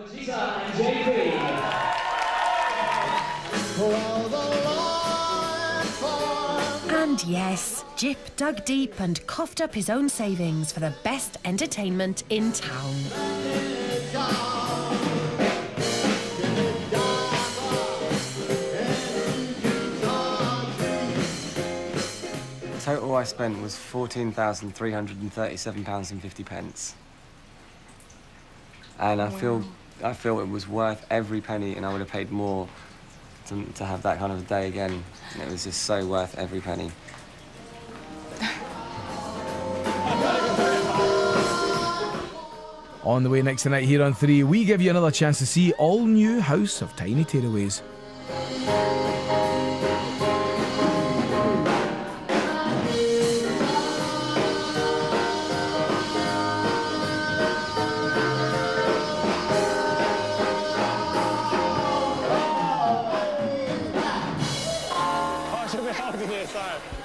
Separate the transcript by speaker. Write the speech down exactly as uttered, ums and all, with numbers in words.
Speaker 1: And yes, Jip dug deep and coughed up his own savings for the best entertainment in town.
Speaker 2: The total I spent was fourteen thousand three hundred and thirty-seven pounds and fifty pence. And I wow. feel I feel it was worth every penny, and I would have paid more to, to have that kind of a day again. And it was just so worth every penny.
Speaker 3: On the way next tonight here on three, we give you another chance to see all new House of Tiny Tearaways.
Speaker 4: Oh, I should be out of here, sorry.